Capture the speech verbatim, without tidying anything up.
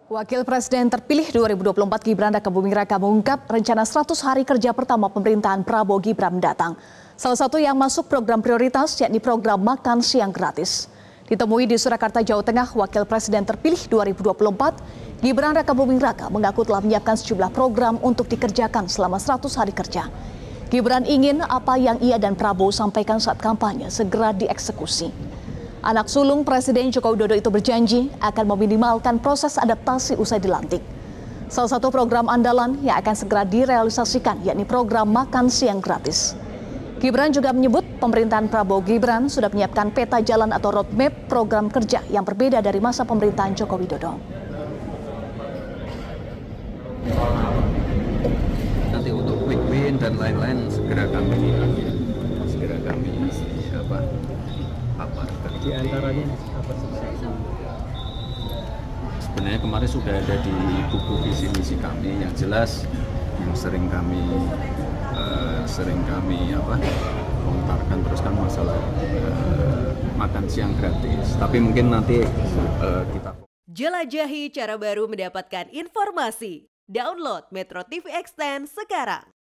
Wakil Presiden terpilih dua ribu dua puluh empat Gibran Rakabuming Raka mengungkap rencana seratus hari kerja pertama pemerintahan Prabowo Gibran mendatang. Salah satu yang masuk program prioritas yakni program makan siang gratis. Ditemui di Surakarta, Jawa Tengah, Wakil Presiden terpilih dua ribu dua puluh empat Gibran Rakabuming Raka mengaku telah menyiapkan sejumlah program untuk dikerjakan selama seratus hari kerja. Gibran ingin apa yang ia dan Prabowo sampaikan saat kampanye segera dieksekusi. Anak sulung Presiden Joko Widodo itu berjanji akan meminimalkan proses adaptasi usai dilantik. Salah satu program andalan yang akan segera direalisasikan yakni program makan siang gratis. Gibran juga menyebut pemerintahan Prabowo Gibran sudah menyiapkan peta jalan atau roadmap program kerja yang berbeda dari masa pemerintahan Joko Widodo. Nanti untuk quick win dan lain-lain segera kami segera kami apa paparkan. Di antaranya apa sih? Sebenarnya kemarin sudah ada di buku visi misi kami yang jelas yang sering kami uh, sering kami apa lontarkan terus kan masalah uh, makan siang gratis. Tapi mungkin nanti uh, kita jelajahi cara baru mendapatkan informasi. Download Metro T V Extend sekarang.